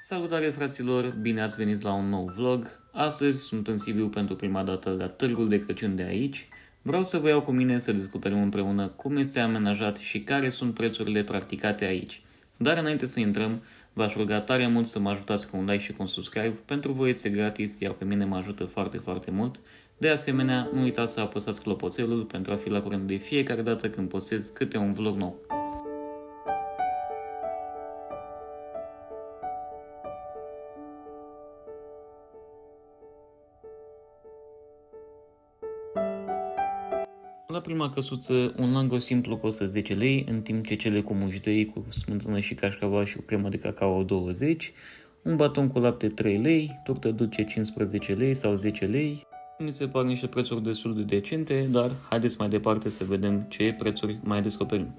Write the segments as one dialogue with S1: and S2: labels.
S1: Salutare fraților, bine ați venit la un nou vlog. Astăzi sunt în Sibiu pentru prima dată la Târgul de Crăciun de aici. Vreau să vă iau cu mine să descoperim împreună cum este amenajat și care sunt prețurile practicate aici. Dar înainte să intrăm, v-aș ruga tare mult să mă ajutați cu un like și cu un subscribe. Pentru voi este gratis, iar pe mine mă ajută foarte, foarte mult. De asemenea, nu uitați să apăsați clopoțelul pentru a fi la curent de fiecare dată când postez câte un vlog nou. La prima căsuță, un langos simplu costă 10 lei, în timp ce cele cu muștei, cu smântână și cașcaval și cu cremă de cacao 20, un baton cu lapte 3 lei, tortă dulce 15 lei sau 10 lei. Mi se par niște prețuri destul de decente, dar haideți mai departe să vedem ce prețuri mai descoperim.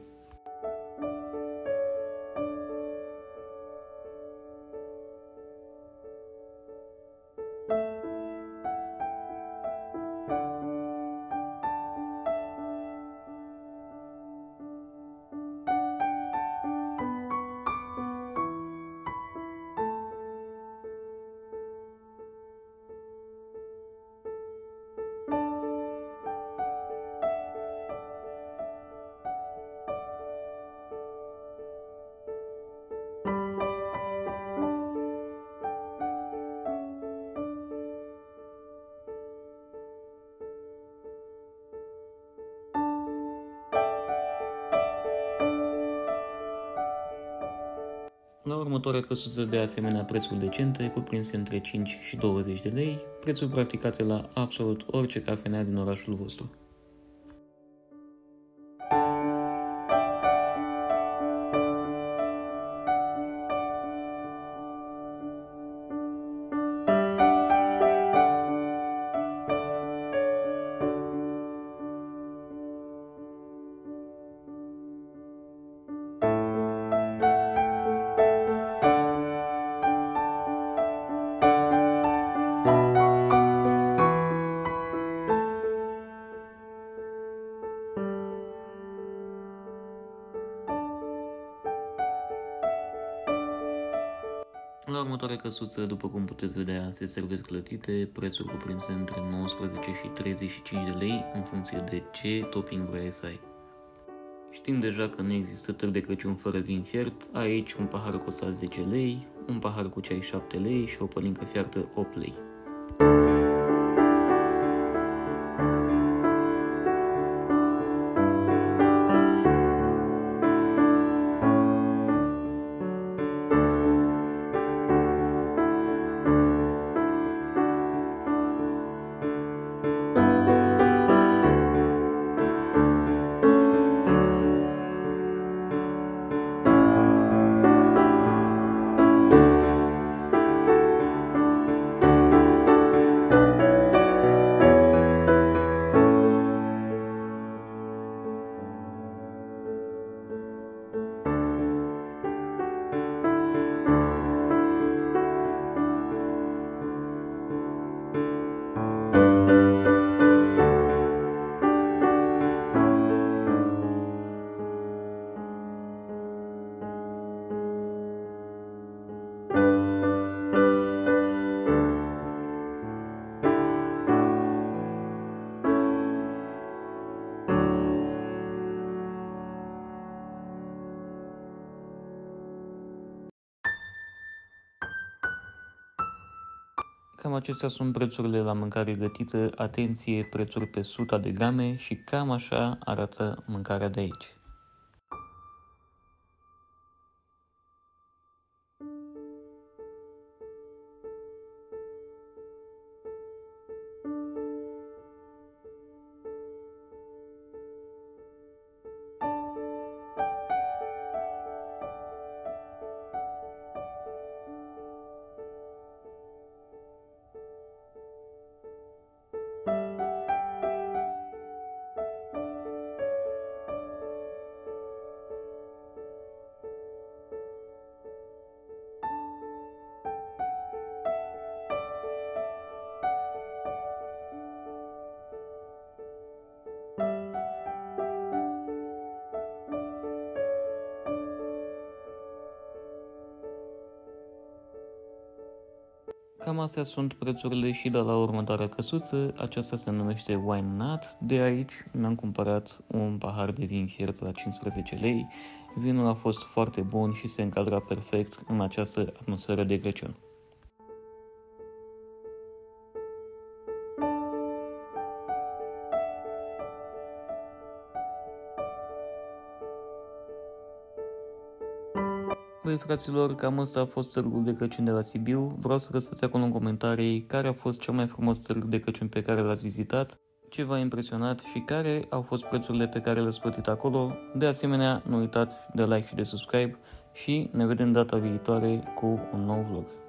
S1: La următoarea căsuță de asemenea prețuri decente, cuprinse între 5 și 20 de lei, prețuri practicate la absolut orice cafenea din orașul vostru. La următoarea căsuță, după cum puteți vedea, se servesc clătite, prețuri cuprinse între 19 și 35 de lei, în funcție de ce topping vrei să ai. Știm deja că nu există târg de Crăciun fără vin fiert, aici un pahar costă 10 lei, un pahar cu ceai 7 lei și o pălincă fiartă 8 lei. Cam acestea sunt prețurile la mâncare gătită, atenție, prețuri pe 100 de grame și cam așa arată mâncarea de aici. Cam astea sunt prețurile și de la următoarea căsuță. Aceasta se numește Wine Nut. De aici mi-am cumpărat un pahar de vin fiert la 15 lei. Vinul a fost foarte bun și se încadra perfect în această atmosferă de Crăciun. Băi fraților, cam ăsta a fost târgul de Crăciun de la Sibiu. Vreau să lăsați acolo în comentarii care a fost cel mai frumos târg de Crăciun pe care l-ați vizitat, ce v-a impresionat și care au fost prețurile pe care le-ați plătit acolo. De asemenea, nu uitați de like și de subscribe și ne vedem data viitoare cu un nou vlog.